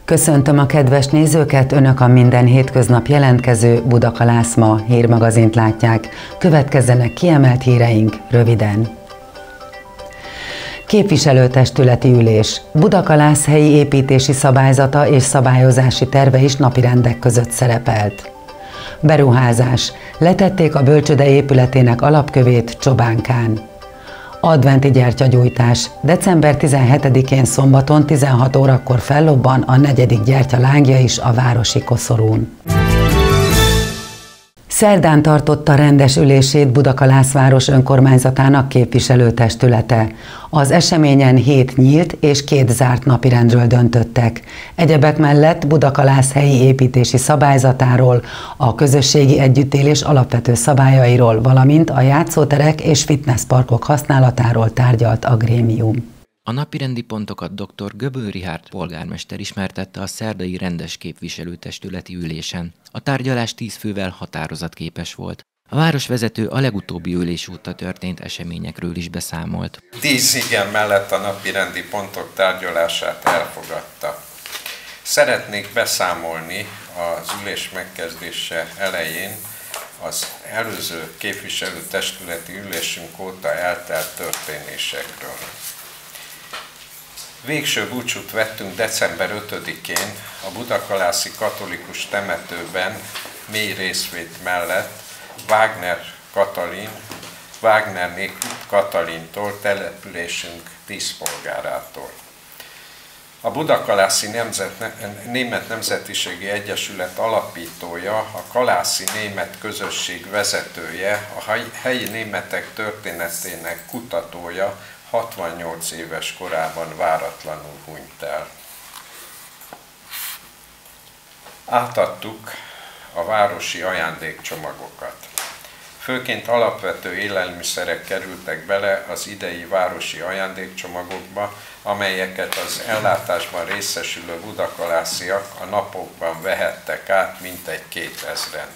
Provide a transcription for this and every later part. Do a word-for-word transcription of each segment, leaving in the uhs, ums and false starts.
Köszöntöm a kedves nézőket, Önök a minden hétköznap jelentkező Budakalász Ma hírmagazint látják. Következzenek kiemelt híreink röviden. Képviselőtestületi ülés. Budakalász helyi építési szabályzata és szabályozási terve is napirendek között szerepelt. Beruházás. Letették a bölcsőde épületének alapkövét Csobánkán. Adventi gyertyagyújtás. december tizenhetedikén szombaton tizenhat órakor fellobban a negyedik gyertya lángja is a városi koszorún. Szerdán tartotta rendes ülését Budakalász város önkormányzatának képviselőtestülete. Az eseményen hét nyílt és két zárt napirendről döntöttek. Egyebek mellett Budakalász helyi építési szabályzatáról, a közösségi együttélés alapvető szabályairól, valamint a játszóterek és fitnessparkok használatáról tárgyalt a grémium. A napirendi pontokat dr. Göböl Richárd polgármester ismertette a szerdai rendes képviselőtestületi ülésen. A tárgyalás tíz fővel határozatképes volt. A városvezető a legutóbbi ülés óta történt eseményekről is beszámolt. Tíz igen mellett a napirendi pontok tárgyalását elfogadta. Szeretnék beszámolni az ülés megkezdése elején az előző képviselőtestületi ülésünk óta eltelt történésekről. Végső búcsút vettünk december ötödikén a budakalászi katolikus temetőben mély részvét mellett Wagner Katalin, Wagnerné Katalintól, településünk díszpolgárától. A Budakalászi Nemzet, Német Nemzetiségi Egyesület alapítója, a kalászi német közösség vezetője, a helyi németek történetének kutatója, hatvannyolc éves korában váratlanul hunyt el. Átadtuk a városi ajándékcsomagokat. Főként alapvető élelmiszerek kerültek bele az idei városi ajándékcsomagokba, amelyeket az ellátásban részesülő budakalásziak a napokban vehettek át mintegy kétezren.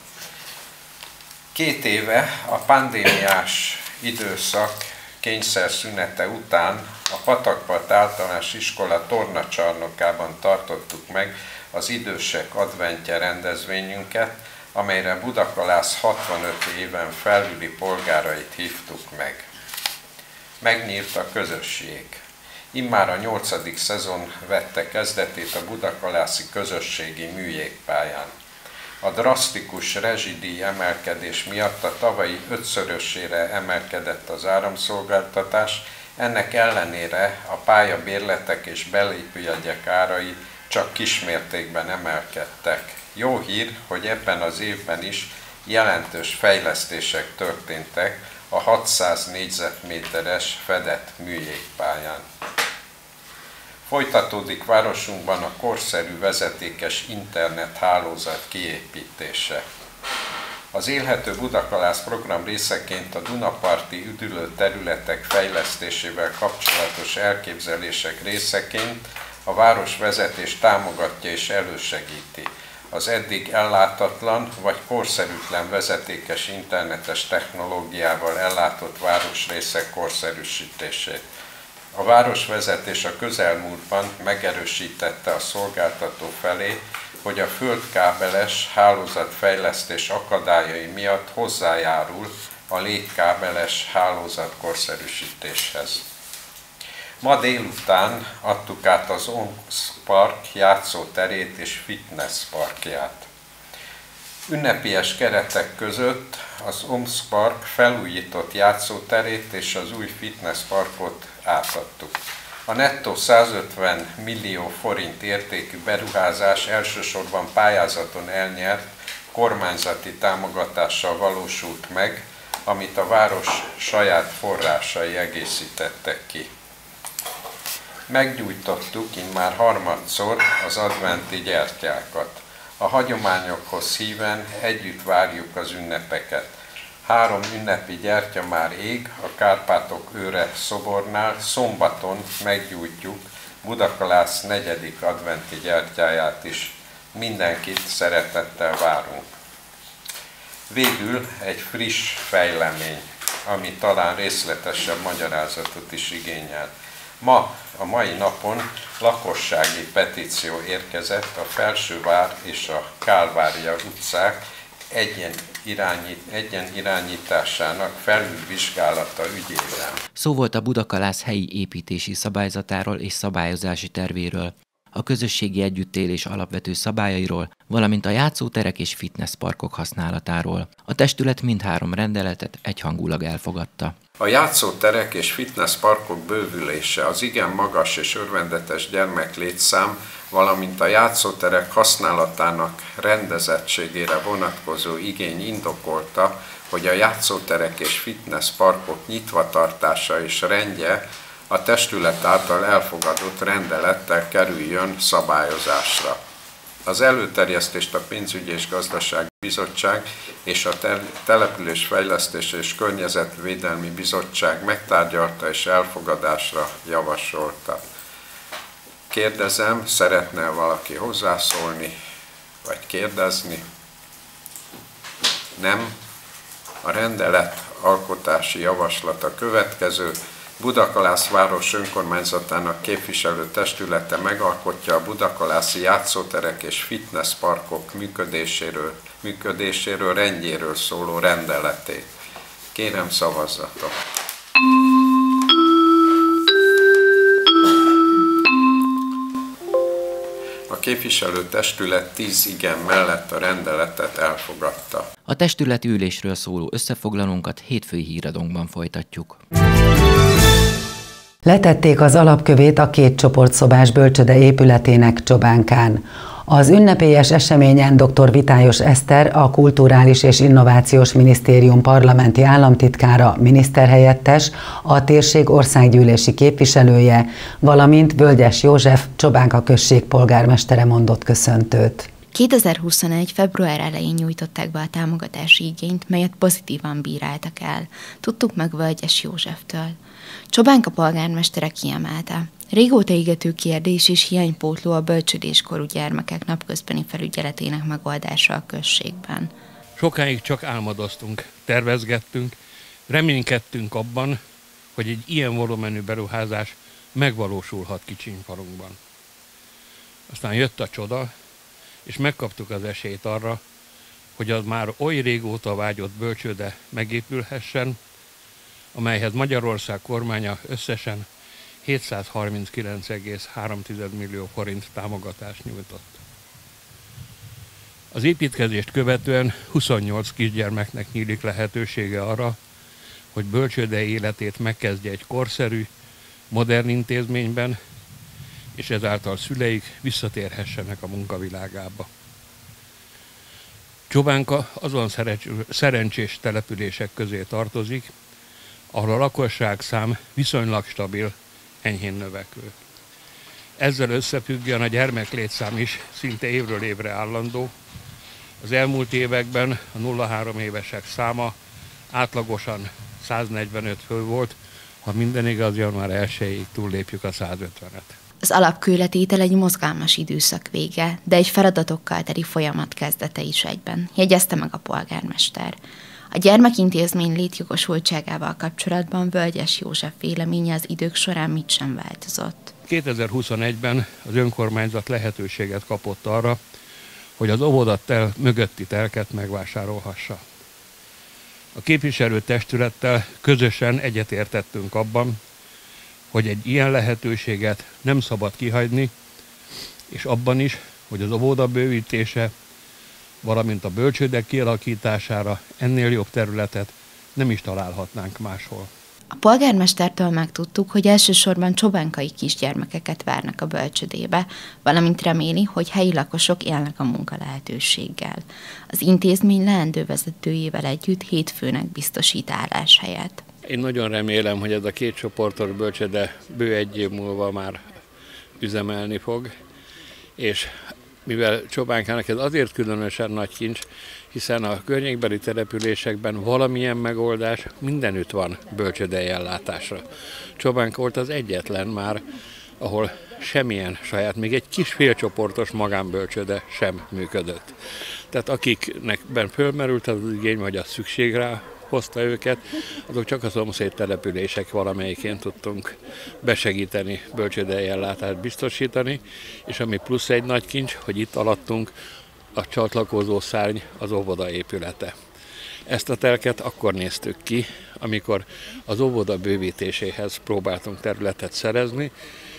Két éve a pandémiás időszak kényszer szünete után a Patakpart Általános Iskola tornacsarnokában tartottuk meg az idősek adventje rendezvényünket, amelyre Budakalász hatvanöt éven felüli polgárait hívtuk meg. Megnyílt a közösség. Immár a nyolcadik szezon vette kezdetét a budakalászi közösségi műjégpályán. A drasztikus rezsidíj emelkedés miatt a tavalyi ötszörösére emelkedett az áramszolgáltatás, ennek ellenére a pályabérletek és belépőjegyek árai csak kismértékben emelkedtek. Jó hír, hogy ebben az évben is jelentős fejlesztések történtek a hatszáz négyzetméteres fedett műjégpályán. Folytatódik városunkban a korszerű vezetékes internethálózat kiépítése. Az Élhető Budakalász program részeként a Dunaparti üdülő területek fejlesztésével kapcsolatos elképzelések részeként a városvezetés támogatja és elősegíti az eddig ellátatlan vagy korszerűtlen vezetékes internetes technológiával ellátott városrészek korszerűsítését. A városvezetés a közelmúltban megerősítette a szolgáltató felé, hogy a földkábeles hálózatfejlesztés akadályai miatt hozzájárul a légkábeles hálózat korszerűsítéshez. Ma délután adtuk át az Omsz Park játszóterét és fitness parkját. Ünnepélyes keretek között az Omsz Park felújított játszóterét és az új fitness parkot átadtuk. A nettó százötven millió forint értékű beruházás elsősorban pályázaton elnyert kormányzati támogatással valósult meg, amit a város saját forrásai egészítettek ki. Meggyújtottuk immár harmadszor az adventi gyertyákat. A hagyományokhoz híven együtt várjuk az ünnepeket. Három ünnepi gyertya már ég a Kárpátok őre szobornál, szombaton meggyújtjuk Budakalász negyedik adventi gyertyáját is. Mindenkit szeretettel várunk. Végül egy friss fejlemény, ami talán részletesebb magyarázatot is igényel. Ma, a mai napon lakossági petíció érkezett a Felsővár és a Kálvária utcák egyen, irányít, egyen irányításának felülvizsgálata ügyében. Szó volt a Budakalász helyi építési szabályzatáról és szabályozási tervéről, a közösségi együttélés alapvető szabályairól, valamint a játszóterek és fitnessparkok használatáról. A testület mindhárom rendeletet egyhangulag elfogadta. A játszóterek és fitnessparkok bővülése, az igen magas és örvendetes gyermeklétszám, valamint a játszóterek használatának rendezettségére vonatkozó igény indokolta, hogy a játszóterek és fitnessparkok nyitvatartása és rendje a testület által elfogadott rendelettel kerüljön szabályozásra. Az előterjesztést a Pénzügyi és Gazdasági Bizottság és a Településfejlesztés és Környezetvédelmi Bizottság megtárgyalta és elfogadásra javasolta. Kérdezem, szeretne valaki hozzászólni, vagy kérdezni? Nem. A rendelet alkotási javaslata következő. Budakalász város önkormányzatának képviselő testülete megalkotja a budakalászi játszóterek és fitnessparkok működéséről, működéséről, rendjéről szóló rendeletét. Kérem, szavazzatok! A képviselő testület tíz igen mellett a rendeletet elfogadta. A testületi ülésről szóló összefoglalónkat hétfői híradónkban folytatjuk. Letették az alapkövét a két csoportszobás bölcsöde épületének Csobánkán. Az ünnepélyes eseményen dr. Vitályos Eszter, a Kulturális és Innovációs Minisztérium parlamenti államtitkára, miniszterhelyettes, a térség országgyűlési képviselője, valamint Völgyes József, Csobánka község polgármestere mondott köszöntőt. kétezer-huszonegy. február elején nyújtották be a támogatási igényt, melyet pozitívan bíráltak el. Tudtuk meg Völgyes Józseftől. Csobánka polgármestere kiemelte. Régóta égető kérdés és hiánypótló a bölcsödéskorú gyermekek napközbeni felügyeletének megoldása a községben. Sokáig csak álmodoztunk, tervezgettünk, reménykedtünk abban, hogy egy ilyen volumenű beruházás megvalósulhat Kicsinyfalunkban. Aztán jött a csoda, és megkaptuk az esélyt arra, hogy az már oly régóta vágyott bölcsőde megépülhessen, amelyhez Magyarország kormánya összesen hétszázharminckilenc egész három millió forint támogatást nyújtott. Az építkezést követően huszonnyolc kisgyermeknek nyílik lehetősége arra, hogy bölcsődei életét megkezdje egy korszerű, modern intézményben, és ezáltal szüleik visszatérhessenek a munkavilágába. Csobánka azon szerencsés települések közé tartozik, ahol a lakosságszám viszonylag stabil, enyhén növekvő. Ezzel összefüggően a gyermeklétszám is szinte évről évre állandó. Az elmúlt években a nulla három évesek száma átlagosan száznegyvenöt fő volt, ha minden igaz, január elsejéig túllépjük a százötvenet. Az alapkőletétel egy mozgalmas időszak vége, de egy feladatokkal teli folyamat kezdete is egyben, jegyezte meg a polgármester. A gyermekintézmény létjogosultságával kapcsolatban Völgyes József véleménye az idők során mit sem változott. kétezer-huszonegyben az önkormányzat lehetőséget kapott arra, hogy az óvodatel mögötti telket megvásárolhassa. A képviselőtestülettel közösen egyetértettünk abban, hogy egy ilyen lehetőséget nem szabad kihagyni, és abban is, hogy az óvoda bővítése, valamint a bölcsődek kialakítására ennél jobb területet nem is találhatnánk máshol. A polgármestertől megtudtuk, hogy elsősorban csobánkai kisgyermekeket várnak a bölcsödébe, valamint reméli, hogy helyi lakosok élnek a munkalehetőséggel. Az intézmény leendő vezetőjével együtt hétfőnek biztosít álláshelyet. Én nagyon remélem, hogy ez a két csoportos bölcsöde bő egy év múlva már üzemelni fog, és mivel Csobánkának ez azért különösen nagy kincs, hiszen a környékbeli településekben valamilyen megoldás mindenütt van bölcsődei ellátásra. Csobánka volt az egyetlen már, ahol semmilyen saját, még egy kis félcsoportos magánbölcsöde sem működött. Tehát akiknek fölmerült az igény, vagy a szükség rá, hozta őket, azok csak a szomszéd települések valamelyikén tudtunk besegíteni, bölcsődei ellátást biztosítani, és ami plusz egy nagy kincs, hogy itt alattunk a csatlakozó szárny az óvoda épülete. Ezt a telket akkor néztük ki, amikor az óvoda bővítéséhez próbáltunk területet szerezni,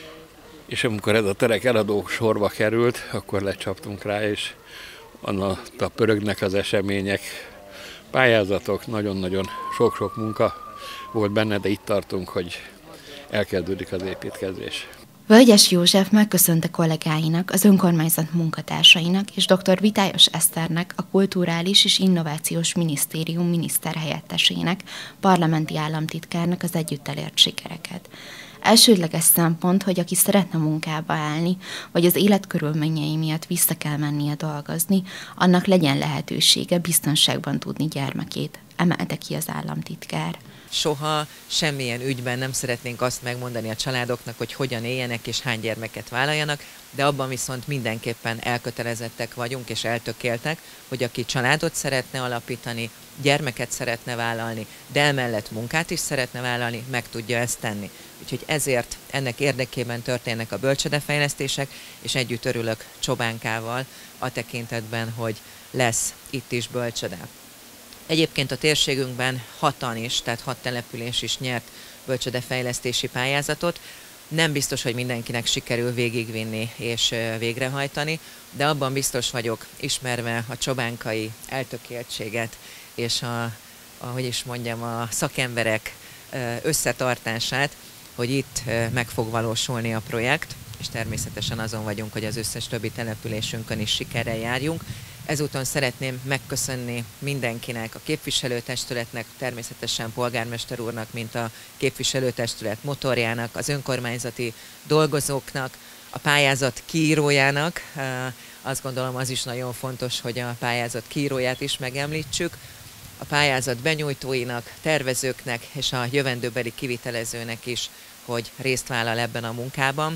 és amikor ez a terek eladó sorba került, akkor lecsaptunk rá, és annak a pörögnek az események, pályázatok, nagyon-nagyon sok-sok munka volt benne, de itt tartunk, hogy elkezdődik az építkezés. Völgyes József megköszönte kollégáinak, az önkormányzat munkatársainak és dr. Vitályos Eszternek, a Kulturális és Innovációs Minisztérium miniszterhelyettesének, parlamenti államtitkárnak az együtt elért sikereket. Elsődleges szempont, hogy aki szeretne munkába állni, vagy az életkörülményei miatt vissza kell mennie dolgozni, annak legyen lehetősége biztonságban tudni gyermekét, emelte ki az államtitkár. Soha semmilyen ügyben nem szeretnénk azt megmondani a családoknak, hogy hogyan éljenek és hány gyermeket vállaljanak, de abban viszont mindenképpen elkötelezettek vagyunk és eltökéltek, hogy aki családot szeretne alapítani, gyermeket szeretne vállalni, de emellett munkát is szeretne vállalni, meg tudja ezt tenni. Úgyhogy ezért ennek érdekében történnek a bölcsődefejlesztések, és együtt örülök Csobánkával a tekintetben, hogy lesz itt is bölcsöde. Egyébként a térségünkben hatan is, tehát hat település is nyert bölcsődefejlesztési pályázatot. Nem biztos, hogy mindenkinek sikerül végigvinni és végrehajtani, de abban biztos vagyok, ismerve a csobánkai eltökéltséget és a, ahogy is mondjam, a szakemberek összetartását, hogy itt meg fog valósulni a projekt, és természetesen azon vagyunk, hogy az összes többi településünkön is sikerrel járjunk. Ezúton szeretném megköszönni mindenkinek, a képviselőtestületnek, természetesen polgármester úrnak, mint a képviselőtestület motorjának, az önkormányzati dolgozóknak, a pályázat kiírójának. Azt gondolom, az is nagyon fontos, hogy a pályázat kiíróját is megemlítsük, a pályázat benyújtóinak, tervezőknek és a jövendőbeli kivitelezőnek is, hogy részt vállal ebben a munkában,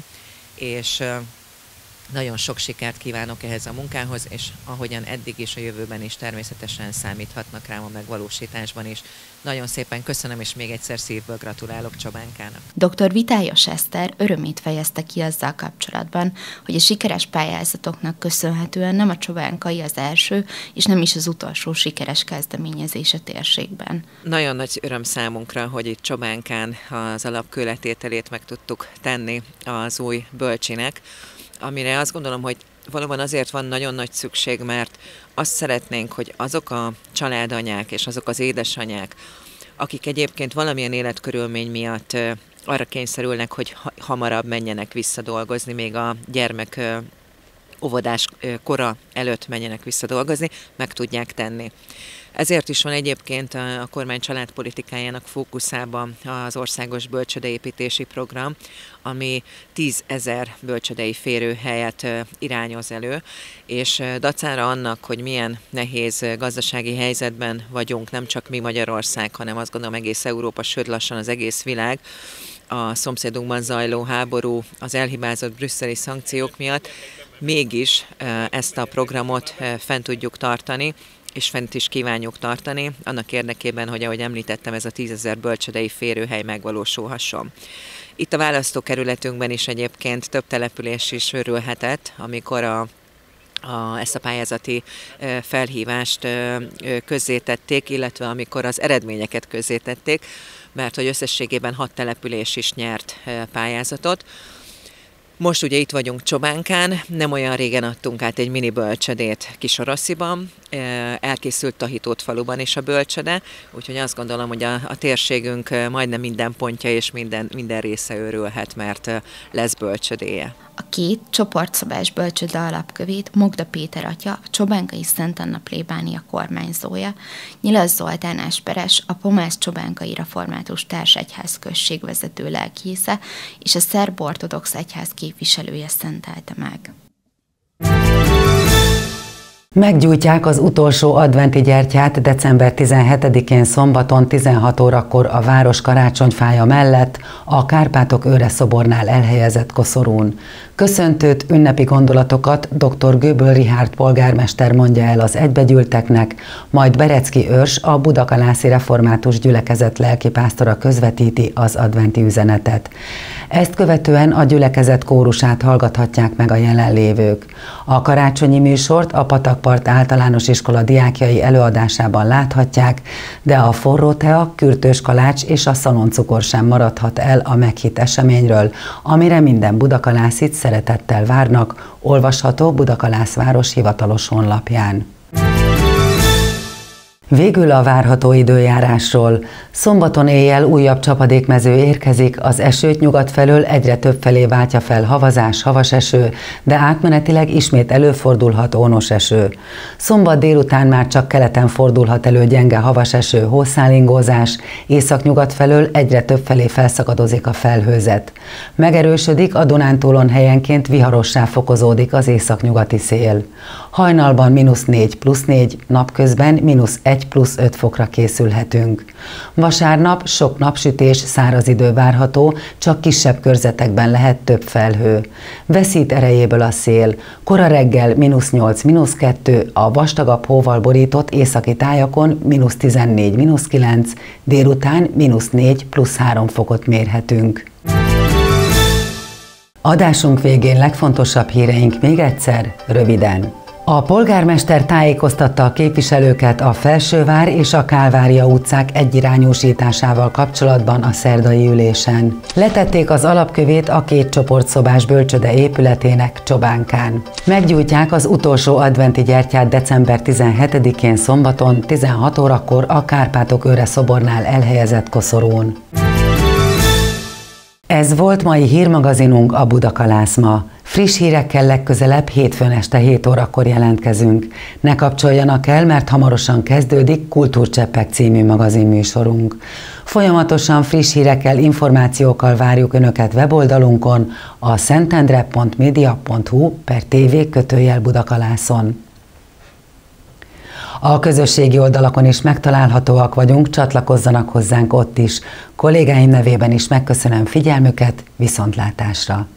és nagyon sok sikert kívánok ehhez a munkához, és ahogyan eddig is, a jövőben is természetesen számíthatnak rám a megvalósításban is. Nagyon szépen köszönöm, és még egyszer szívből gratulálok Csobánkának. doktor Vitályos Eszter örömét fejezte ki azzal kapcsolatban, hogy a sikeres pályázatoknak köszönhetően nem a csobánkai az első, és nem is az utolsó sikeres kezdeményezés a térségben. Nagyon nagy öröm számunkra, hogy itt Csobánkán az alapkőletételét meg tudtuk tenni az új bölcsinek, amire azt gondolom, hogy valóban azért van nagyon nagy szükség, mert azt szeretnénk, hogy azok a családanyák és azok az édesanyák, akik egyébként valamilyen életkörülmény miatt arra kényszerülnek, hogy hamarabb menjenek vissza dolgozni, még a gyermek óvodás kora előtt menjenek vissza dolgozni, meg tudják tenni. Ezért is van egyébként a kormány családpolitikájának fókuszában az országos bölcsödeépítési program, ami tízezer bölcsödei férőhelyet irányoz elő, és dacára annak, hogy milyen nehéz gazdasági helyzetben vagyunk, nem csak mi Magyarország, hanem azt gondolom egész Európa, sőt lassan az egész világ, a szomszédunkban zajló háború, az elhibázott brüsszeli szankciók miatt, mégis ezt a programot fent tudjuk tartani, és fent is kívánjuk tartani, annak érdekében, hogy ahogy említettem, ez a tízezer bölcsödei férőhely megvalósulhasson. Itt a választókerületünkben is egyébként több település is örülhetett, amikor a, a, ezt a pályázati felhívást közzétették, illetve amikor az eredményeket közzétették, mert hogy összességében hat település is nyert pályázatot. Most ugye itt vagyunk Csobánkán, nem olyan régen adtunk át egy mini bölcsödét Kisorossziban, elkészült Tahitót faluban is a bölcsöde, úgyhogy azt gondolom, hogy a, a térségünk majdnem minden pontja és minden, minden része örülhet, mert lesz bölcsödéje. A két csoportszobás bölcsöde alapkövét Mogda Péter atya, a csobánkai Szent Anna plébánia kormányzója, Nyilas Zoltán Esperes, a Pomász Csobánkai Református Társegyház község vezető lelkésze és a szerb ortodox egyház képviselője szentelte meg. Meggyújtják az utolsó adventi gyertyát december tizenhetedikén szombaton tizenhat órakor a város karácsonyfája mellett a Kárpátok Őre szobornál elhelyezett koszorún. Köszöntőt, ünnepi gondolatokat dr. Göböl Richárd polgármester mondja el az egybegyűlteknek, majd Berecki Őrs, a Budakalászi Református Gyülekezet lelkipásztora közvetíti az adventi üzenetet. Ezt követően a gyülekezet kórusát hallgathatják meg a jelenlévők. A karácsonyi műsort a Patakpart Általános Iskola diákjai előadásában láthatják, de a forró tea, kürtős kalács és a szaloncukor sem maradhat el a meghitt eseményről, amire minden budakalászit szeretettel várnak, olvasható Budakalászváros hivatalos honlapján. Végül a várható időjárásról. Szombaton éjjel újabb csapadékmező érkezik, az esőt nyugat felől egyre több felé váltja fel havazás, havas eső, de átmenetileg ismét előfordulhat ónos eső. Szombat délután már csak keleten fordulhat elő gyenge havas eső, hószálingózás, északnyugat felől egyre több felé felszakadozik a felhőzet. Megerősödik, a Dunántúlon helyenként viharossá fokozódik az északnyugati szél. Hajnalban mínusz négy plusz négy, napközben mínusz egy plusz öt fokra készülhetünk. Vasárnap sok napsütés, száraz idő várható, csak kisebb körzetekben lehet több felhő. Veszít erejéből a szél. Kora reggel mínusz nyolc, mínusz kettő, a vastagabb hóval borított északi tájakon mínusz tizennégy, mínusz kilenc, délután mínusz négy plusz három fokot mérhetünk. Adásunk végén legfontosabb híreink még egyszer, röviden. A polgármester tájékoztatta a képviselőket a Felsővár és a Kálvária utcák egyirányúsításával kapcsolatban a szerdai ülésen. Letették az alapkövét a két csoportszobás bölcsöde épületének Csobánkán. Meggyújtják az utolsó adventi gyertyát december tizenhetedikén szombaton tizenhat órakor a Kárpátok-Őre szobornál elhelyezett koszorún. Ez volt mai hírmagazinunk, a Budakalász ma. Friss hírekkel legközelebb hétfőn este hét órakor jelentkezünk. Ne kapcsoljanak el, mert hamarosan kezdődik Kultúrcseppek című magazinműsorunk. Folyamatosan friss hírekkel, információkkal várjuk Önöket weboldalunkon, a szentendre pont media pont hu per tv kötőjel Budakalászon. A közösségi oldalakon is megtalálhatóak vagyunk, csatlakozzanak hozzánk ott is. Kollégáim nevében is megköszönöm figyelmüket, viszontlátásra!